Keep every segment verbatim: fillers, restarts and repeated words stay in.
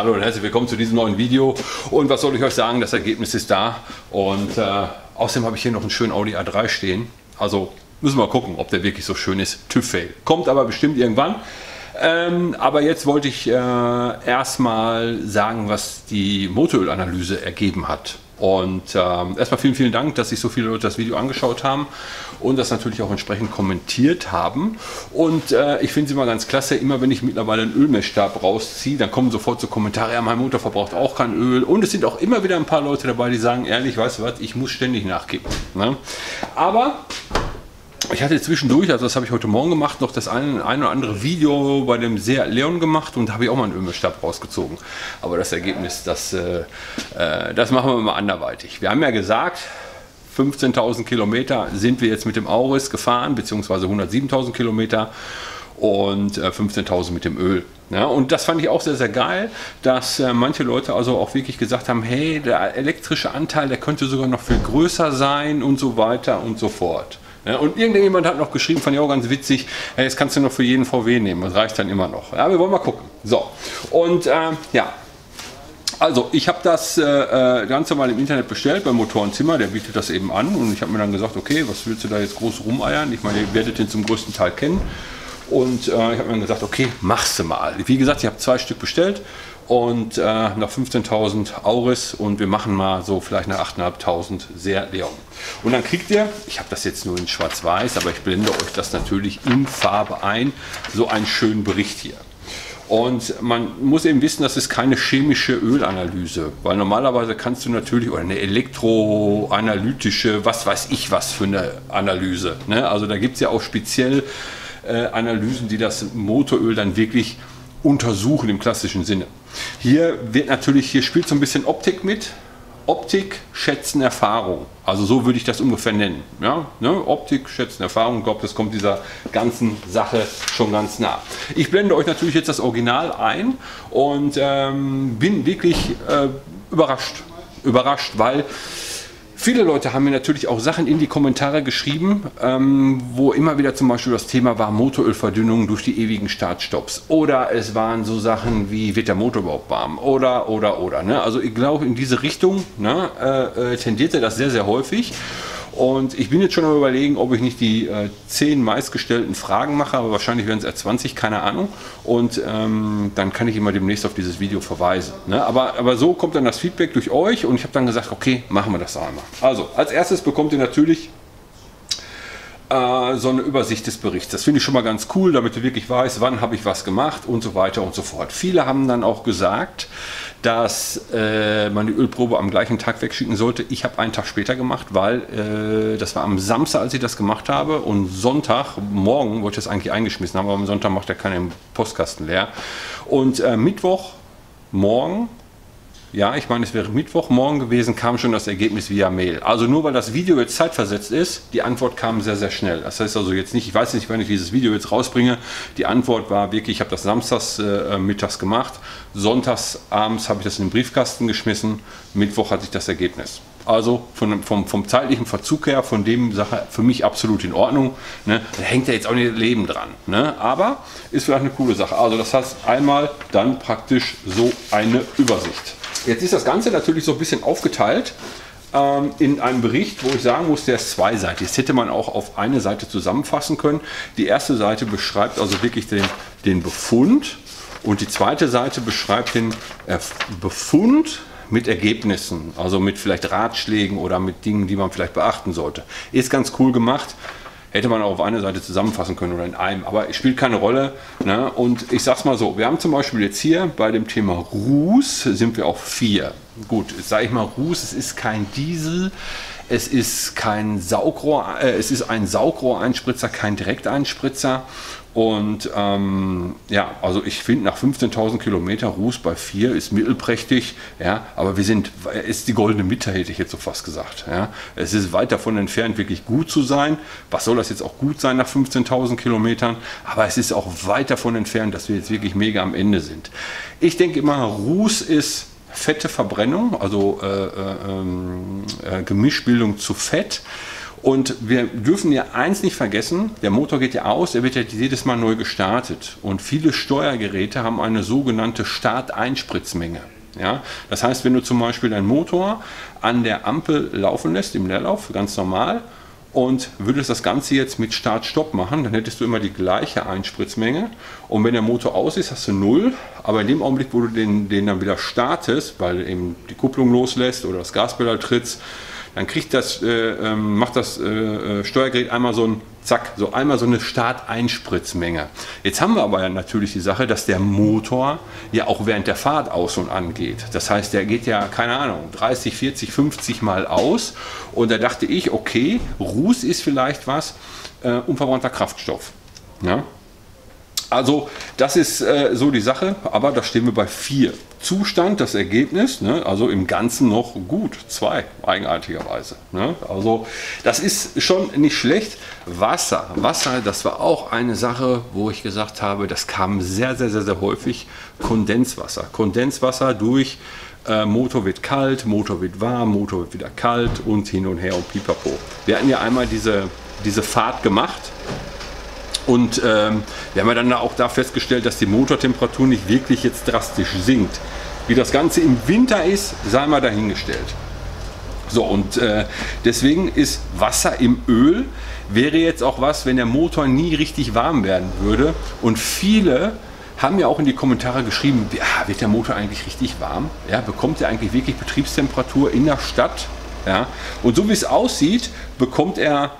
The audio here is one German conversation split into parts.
Hallo und herzlich willkommen zu diesem neuen Video. Und was soll ich euch sagen, das Ergebnis ist da. Und äh, außerdem habe ich hier noch einen schönen Audi A drei stehen. Also müssen wir mal gucken, ob der wirklich so schön ist. TÜV-Fail. Kommt aber bestimmt irgendwann. Ähm, aber jetzt wollte ich äh, erstmal sagen, was die Motorölanalyse ergeben hat. Und ähm, erstmal vielen, vielen Dank, dass sich so viele Leute das Video angeschaut haben und das natürlich auch entsprechend kommentiert haben. Und äh, ich finde es immer ganz klasse, immer wenn ich mittlerweile einen Ölmessstab rausziehe, dann kommen sofort so Kommentare, ja, mein Motor verbraucht auch kein Öl. Und es sind auch immer wieder ein paar Leute dabei, die sagen, ehrlich, weißt du was, ich muss ständig nachkippen. Ne? Aber ich hatte zwischendurch, also das habe ich heute Morgen gemacht, noch das ein, ein oder andere Video bei dem Seat Leon gemacht und da habe ich auch mal einen Ölmessstab rausgezogen. Aber das Ergebnis, das, äh, äh, das machen wir mal anderweitig. Wir haben ja gesagt, fünfzehntausend Kilometer sind wir jetzt mit dem Auris gefahren, beziehungsweise hundertsiebentausend Kilometer und äh, fünfzehntausend mit dem Öl. Ja, und das fand ich auch sehr, sehr geil, dass äh, manche Leute also auch wirklich gesagt haben, hey, der elektrische Anteil, der könnte sogar noch viel größer sein und so weiter und so fort. Ja, und irgendjemand hat noch geschrieben, fand ich auch ganz witzig, hey, jetzt kannst du noch für jeden V W nehmen, das reicht dann immer noch. Ja, wir wollen mal gucken. So, und äh, ja, also ich habe das äh, ganz normal im Internet bestellt, beim Motorenzimmer, der bietet das eben an und ich habe mir dann gesagt, okay, was willst du da jetzt groß rumeiern? Ich meine, ihr werdet den zum größten Teil kennen. Und äh, ich habe mir dann gesagt, okay, machst du mal. Wie gesagt, ich habe zwei Stück bestellt und äh, nach fünfzehntausend Auris und wir machen mal so vielleicht nach achttausendfünfhundert Seat Leon. Und dann kriegt ihr, ich habe das jetzt nur in schwarz-weiß, aber ich blende euch das natürlich in Farbe ein, so einen schönen Bericht hier. Und man muss eben wissen, das ist keine chemische Ölanalyse, weil normalerweise kannst du natürlich, oder eine elektroanalytische, was weiß ich was für eine Analyse, ne? Also da gibt es ja auch speziell äh, Analysen, die das Motoröl dann wirklich untersuchen im klassischen Sinne. Hier wird natürlich, hier spielt so ein bisschen Optik mit. Optik, Schätzen, Erfahrung. Also so würde ich das ungefähr nennen. Ja? Ne? Optik, Schätzen, Erfahrung. Ich glaube, das kommt dieser ganzen Sache schon ganz nah. Ich blende euch natürlich jetzt das Original ein und ähm, bin wirklich äh, überrascht. Überrascht, weil viele Leute haben mir natürlich auch Sachen in die Kommentare geschrieben, ähm, wo immer wieder zum Beispiel das Thema war Motorölverdünnung durch die ewigen Startstopps. Oder es waren so Sachen wie, wird der Motor überhaupt warm? Oder, oder, oder. Ne? Also ich glaube, in diese Richtung ne, äh, tendierte das sehr, sehr häufig. Und ich bin jetzt schon am Überlegen, ob ich nicht die äh, zehn meistgestellten Fragen mache, aber wahrscheinlich werden es eher zwanzig, keine Ahnung. Und ähm, dann kann ich immer demnächst auf dieses Video verweisen. Ne? Aber, aber so kommt dann das Feedback durch euch und ich habe dann gesagt, okay, machen wir das einmal. Also, als erstes bekommt ihr natürlich äh, so eine Übersicht des Berichts. Das finde ich schon mal ganz cool, damit du wirklich weißt, wann habe ich was gemacht und so weiter und so fort. Viele haben dann auch gesagt, dass äh, man die Ölprobe am gleichen Tag wegschicken sollte. Ich habe einen Tag später gemacht, weil äh, das war am Samstag, als ich das gemacht habe und Sonntagmorgen wollte ich das eigentlich eingeschmissen haben, aber am Sonntag macht er keinen Postkasten leer. Und äh, Mittwochmorgen, ja, ich meine, es wäre Mittwochmorgen gewesen, kam schon das Ergebnis via Mail. Also nur weil das Video jetzt zeitversetzt ist, die Antwort kam sehr, sehr schnell. Das heißt also jetzt nicht, ich weiß nicht, wann ich dieses Video jetzt rausbringe. Die Antwort war wirklich, ich habe das samstags äh, mittags gemacht, sonntags abends habe ich das in den Briefkasten geschmissen, Mittwoch hatte ich das Ergebnis. Also von, vom, vom zeitlichen Verzug her, von dem Sache für mich absolut in Ordnung. Ne? Da hängt ja jetzt auch nicht Leben dran. Ne? Aber ist vielleicht eine coole Sache. Also das heißt einmal dann praktisch so eine Übersicht. Jetzt ist das Ganze natürlich so ein bisschen aufgeteilt ähm, in einem Bericht, wo ich sagen muss, der ist zweiseitig. Das hätte man auch auf eine Seite zusammenfassen können. Die erste Seite beschreibt also wirklich den, den Befund und die zweite Seite beschreibt den äh, Befund mit Ergebnissen, also mit vielleicht Ratschlägen oder mit Dingen, die man vielleicht beachten sollte. Ist ganz cool gemacht. Hätte man auch auf eine Seite zusammenfassen können oder in einem, aber es spielt keine Rolle. Ne? Und ich sag's mal so, wir haben zum Beispiel jetzt hier bei dem Thema Ruß sind wir auf vier. Gut, jetzt sage ich mal Ruß, es ist kein Diesel, es ist kein Saugrohr, äh, es ist ein Saugrohreinspritzer, kein Direkteinspritzer. Und ähm, ja, also ich finde nach fünfzehntausend Kilometer Ruß bei vier ist mittelprächtig, ja, aber wir sind, ist die goldene Mitte, hätte ich jetzt so fast gesagt. Ja. Es ist weit davon entfernt, wirklich gut zu sein. Was soll das jetzt auch gut sein nach fünfzehntausend Kilometern? Aber es ist auch weit davon entfernt, dass wir jetzt wirklich mega am Ende sind. Ich denke immer, Ruß ist fette Verbrennung, also äh, äh, äh, Gemischbildung zu Fett. Und wir dürfen ja eins nicht vergessen, der Motor geht ja aus, er wird ja jedes Mal neu gestartet. Und viele Steuergeräte haben eine sogenannte Start-Einspritzmenge. Ja? Das heißt, wenn du zum Beispiel deinen Motor an der Ampel laufen lässt, im Leerlauf, ganz normal, und würdest das Ganze jetzt mit Start-Stopp machen, dann hättest du immer die gleiche Einspritzmenge. Und wenn der Motor aus ist, hast du null. Aber in dem Augenblick, wo du den, den dann wieder startest, weil eben die Kupplung loslässt oder das Gaspedal trittst, dann kriegt das, äh, macht das äh, Steuergerät einmal so ein Zack, so einmal so eine Start-Einspritzmenge. Jetzt haben wir aber natürlich die Sache, dass der Motor ja auch während der Fahrt aus und angeht. Das heißt, der geht ja, keine Ahnung, dreißig, vierzig, fünfzig Mal aus. Und da dachte ich, okay, Ruß ist vielleicht was, äh, unverbrannter Kraftstoff. Ja? Also das ist äh, so die Sache, aber da stehen wir bei vier. Zustand, das Ergebnis, ne, also im Ganzen noch gut, zwei eigenartigerweise. Ne? Also das ist schon nicht schlecht. Wasser, Wasser, das war auch eine Sache, wo ich gesagt habe, das kam sehr, sehr, sehr, sehr häufig. Kondenswasser, Kondenswasser durch äh, Motor wird kalt, Motor wird warm, Motor wird wieder kalt und hin und her und pipapo. Wir hatten ja einmal diese, diese Fahrt gemacht. Und ähm, wir haben ja dann auch da festgestellt, dass die Motortemperatur nicht wirklich jetzt drastisch sinkt. Wie das Ganze im Winter ist, sei mal dahingestellt. So, und äh, deswegen ist Wasser im Öl, wäre jetzt auch was, wenn der Motor nie richtig warm werden würde. Und viele haben ja auch in die Kommentare geschrieben, ja, wird der Motor eigentlich richtig warm? Ja, bekommt er eigentlich wirklich Betriebstemperatur in der Stadt? Ja, und so wie es aussieht, bekommt er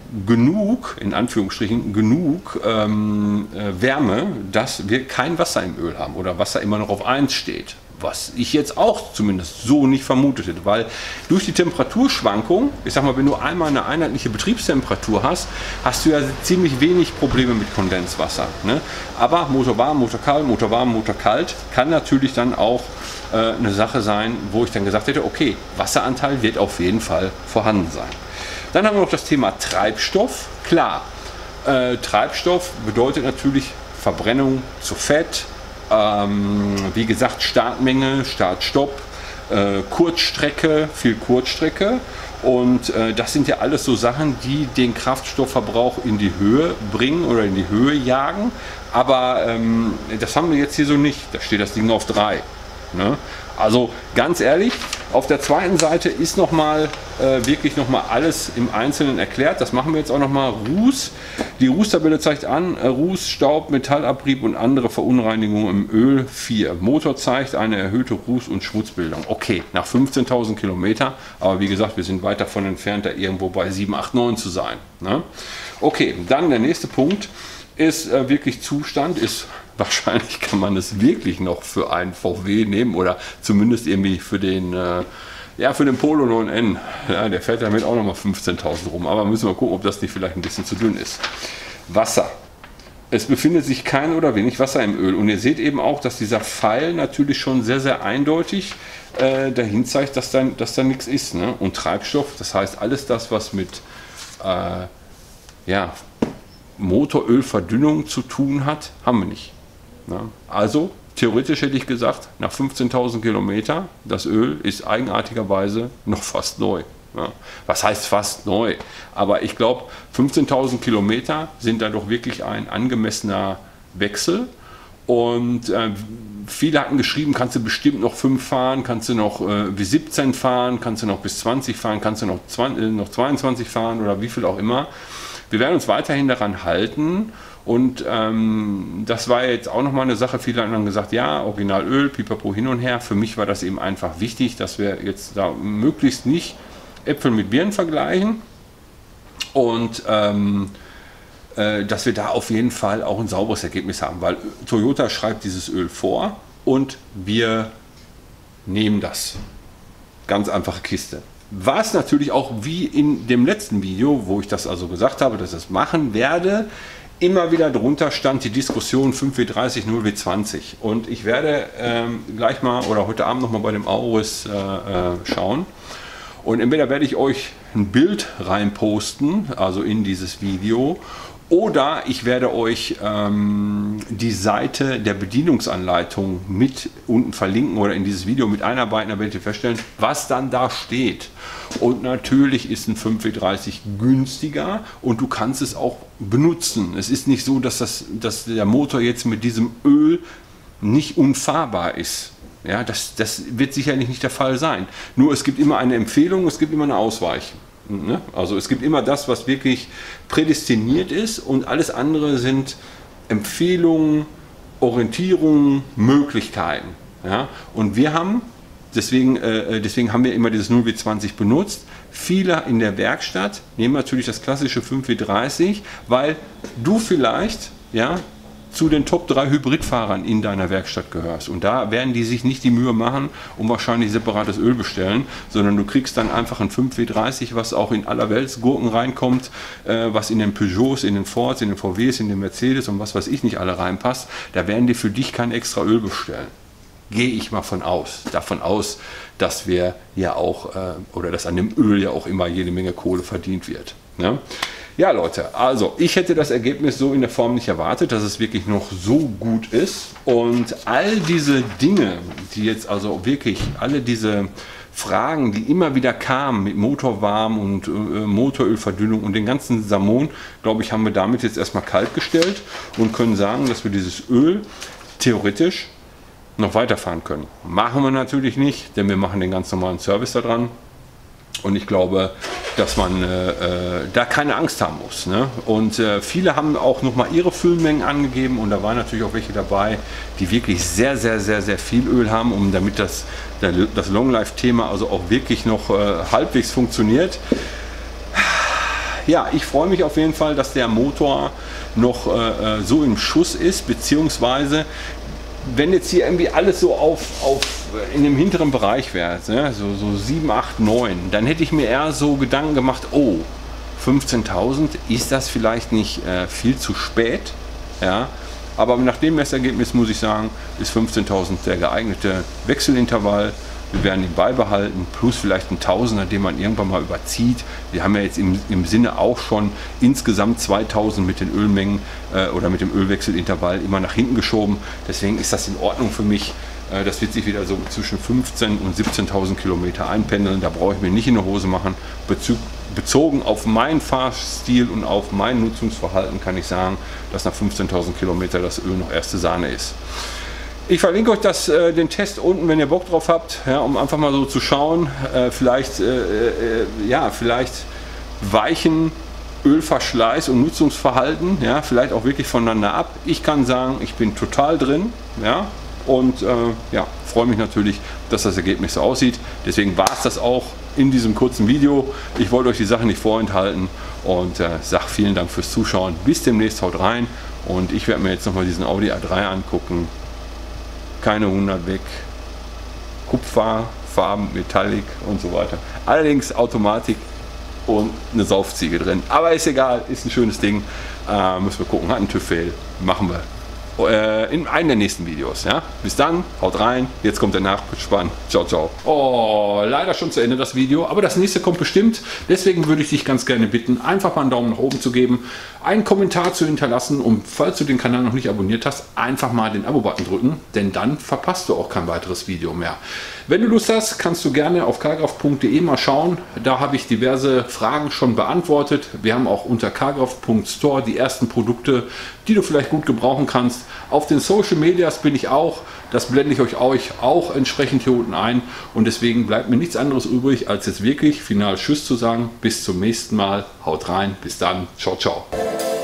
genug, in Anführungsstrichen, genug ähm, äh, Wärme, dass wir kein Wasser im Öl haben oder Wasser immer noch auf eins steht. Was ich jetzt auch zumindest so nicht vermutet hätte, weil durch die Temperaturschwankung, ich sag mal, wenn du einmal eine einheitliche Betriebstemperatur hast, hast du ja ziemlich wenig Probleme mit Kondenswasser. Ne? Aber Motor warm, Motor kalt, Motor warm, Motor kalt kann natürlich dann auch äh, eine Sache sein, wo ich dann gesagt hätte, okay, Wasseranteil wird auf jeden Fall vorhanden sein. Dann haben wir noch das Thema Treibstoff. Klar, äh, Treibstoff bedeutet natürlich Verbrennung zu Fett, ähm, wie gesagt Startmenge, Start-Stopp, äh, Kurzstrecke, viel Kurzstrecke. Und äh, das sind ja alles so Sachen, die den Kraftstoffverbrauch in die Höhe bringen oder in die Höhe jagen. Aber ähm, das haben wir jetzt hier so nicht. Da steht das Ding auf drei. Ne? Also ganz ehrlich, auf der zweiten Seite ist noch mal äh, wirklich noch mal alles im Einzelnen erklärt. Das machen wir jetzt auch noch mal. Ruß. Die Rußtabelle zeigt an, äh, Ruß, Staub, Metallabrieb und andere Verunreinigungen im Öl vier. Motor zeigt eine erhöhte Ruß- und Schmutzbildung. Okay, nach fünfzehntausend Kilometer, aber wie gesagt, wir sind weit davon entfernt, da irgendwo bei sieben, acht, neun zu sein. Ne? Okay, dann der nächste Punkt ist äh, wirklich Zustand, ist wahrscheinlich kann man es wirklich noch für einen V W nehmen oder zumindest irgendwie für den, äh, ja, für den Polo neun N. Ja, der fährt damit auch nochmal fünfzehntausend rum, aber müssen wir gucken, ob das nicht vielleicht ein bisschen zu dünn ist. Wasser. Es befindet sich kein oder wenig Wasser im Öl und ihr seht eben auch, dass dieser Pfeil natürlich schon sehr, sehr eindeutig äh, dahin zeigt, dass da, dass da nichts ist. Ne? Und Treibstoff, das heißt alles das, was mit äh, ja, Motorölverdünnung zu tun hat, haben wir nicht. Ja, also theoretisch hätte ich gesagt, nach fünfzehntausend Kilometer, das Öl ist eigenartigerweise noch fast neu. Ja, was heißt fast neu? Aber ich glaube, fünfzehntausend Kilometer sind da doch wirklich ein angemessener Wechsel. Und äh, viele hatten geschrieben, kannst du bestimmt noch fünf fahren, kannst du noch äh, bis siebzehn fahren, kannst du noch bis zwanzig fahren, kannst du noch, zwanzig, äh, noch zweiundzwanzig fahren oder wie viel auch immer. Wir werden uns weiterhin daran halten. Und ähm, das war jetzt auch nochmal eine Sache, viele haben gesagt, ja, Originalöl, pipapo hin und her. Für mich war das eben einfach wichtig, dass wir jetzt da möglichst nicht Äpfel mit Birnen vergleichen und ähm, äh, dass wir da auf jeden Fall auch ein sauberes Ergebnis haben, weil Toyota schreibt dieses Öl vor und wir nehmen das. Ganz einfache Kiste. War es natürlich auch wie in dem letzten Video, wo ich das also gesagt habe, dass ich das machen werde, immer wieder drunter stand die Diskussion fünf W dreißig, null W zwanzig. Und ich werde ähm, gleich mal oder heute Abend noch mal bei dem Auris äh, äh, schauen. Und entweder werde ich euch ein Bild rein posten, also in dieses Video, Oder ich werde euch ähm, die Seite der Bedienungsanleitung mit unten verlinken oder in dieses Video mit einarbeiten, da werdet ihr feststellen, was dann da steht. Und natürlich ist ein fünf W dreißig günstiger und du kannst es auch benutzen. Es ist nicht so, dass, das, dass der Motor jetzt mit diesem Öl nicht unfahrbar ist. Ja, das, das wird sicherlich nicht der Fall sein. Nur es gibt immer eine Empfehlung, es gibt immer eine Ausweichung. Also es gibt immer das, was wirklich prädestiniert ist und alles andere sind Empfehlungen, Orientierungen, Möglichkeiten. Ja? Und wir haben, deswegen, äh, deswegen haben wir immer dieses null W zwanzig benutzt. Viele in der Werkstatt nehmen natürlich das klassische fünf W dreißig, weil du vielleicht ja, zu den Top drei Hybridfahrern in deiner Werkstatt gehörst. Und da werden die sich nicht die Mühe machen und wahrscheinlich separates Öl bestellen, sondern du kriegst dann einfach ein fünf W dreißig, was auch in aller Welt Gurken reinkommt, äh, was in den Peugeots, in den Fords, in den V Ws, in den Mercedes und was weiß ich nicht alle reinpasst. Da werden die für dich kein extra Öl bestellen. Gehe ich mal von aus, davon aus, dass wir ja auch, äh, oder dass an dem Öl ja auch immer jede Menge Kohle verdient wird. Ne? Ja Leute, also ich hätte das Ergebnis so in der Form nicht erwartet, dass es wirklich noch so gut ist. Und all diese Dinge, die jetzt also wirklich, alle diese Fragen, die immer wieder kamen mit Motorwarm und äh, Motorölverdünnung und den ganzen Samon, glaube ich, haben wir damit jetzt erstmal kalt gestellt und können sagen, dass wir dieses Öl theoretisch noch weiterfahren können. Machen wir natürlich nicht, denn wir machen den ganz normalen Service da dran. Und ich glaube, dass man äh, da keine Angst haben muss. Ne? Und äh, viele haben auch nochmal ihre Füllmengen angegeben und da waren natürlich auch welche dabei, die wirklich sehr, sehr, sehr, sehr viel Öl haben, um damit das, das Long-Life-Thema also auch wirklich noch äh, halbwegs funktioniert. Ja, ich freue mich auf jeden Fall, dass der Motor noch äh, so im Schuss ist, beziehungsweise wenn jetzt hier irgendwie alles so auf, auf in dem hinteren Bereich wäre, ne, so, so sieben, acht, neun, dann hätte ich mir eher so Gedanken gemacht, oh, fünfzehntausend, ist das vielleicht nicht äh, viel zu spät? Ja, aber nach dem Messergebnis muss ich sagen, ist fünfzehntausend der geeignete Wechselintervall. Wir werden ihn beibehalten, plus vielleicht ein Tausender, den man irgendwann mal überzieht. Wir haben ja jetzt im, im Sinne auch schon insgesamt zweitausend mit den Ölmengen äh, oder mit dem Ölwechselintervall immer nach hinten geschoben. Deswegen ist das in Ordnung für mich. Äh, das wird sich wieder so zwischen fünfzehntausend und siebzehntausend Kilometer einpendeln. Da brauche ich mir nicht in die Hose machen. Bezug, bezogen auf meinen Fahrstil und auf mein Nutzungsverhalten kann ich sagen, dass nach fünfzehntausend Kilometer das Öl noch erste Sahne ist. Ich verlinke euch das, äh, den Test unten, wenn ihr Bock drauf habt, ja, um einfach mal so zu schauen. Äh, vielleicht, äh, äh, ja, vielleicht weichen Ölverschleiß und Nutzungsverhalten, ja, vielleicht auch wirklich voneinander ab. Ich kann sagen, ich bin total drin, ja, und äh, ja, freue mich natürlich, dass das Ergebnis so aussieht. Deswegen war es das auch in diesem kurzen Video. Ich wollte euch die Sache nicht vorenthalten und äh, sage vielen Dank fürs Zuschauen. Bis demnächst, haut rein und ich werde mir jetzt nochmal diesen Audi A drei angucken. Keine hundert weg, Kupfer, Farben, Metallic und so weiter. Allerdings Automatik und eine Saufziege drin. Aber ist egal, ist ein schönes Ding. Äh, müssen wir gucken, hat einen TÜV-Fail. Machen wir äh, in einem der nächsten Videos. Ja? Bis dann, haut rein. Jetzt kommt der Nachspann. Ciao, ciao. Oh, leider schon zu Ende das Video, aber das nächste kommt bestimmt. Deswegen würde ich dich ganz gerne bitten, einfach mal einen Daumen nach oben zu geben, einen Kommentar zu hinterlassen und falls du den Kanal noch nicht abonniert hast, einfach mal den Abo-Button drücken, denn dann verpasst du auch kein weiteres Video mehr. Wenn du Lust hast, kannst du gerne auf cargraf punkt de mal schauen. Da habe ich diverse Fragen schon beantwortet. Wir haben auch unter cargraf punkt store die ersten Produkte, die du vielleicht gut gebrauchen kannst. Auf den Social Medias bin ich auch. Das blende ich euch auch entsprechend hier unten ein. Und deswegen bleibt mir nichts anderes übrig, als jetzt wirklich final Tschüss zu sagen. Bis zum nächsten Mal. Haut rein. Bis dann. Ciao, ciao.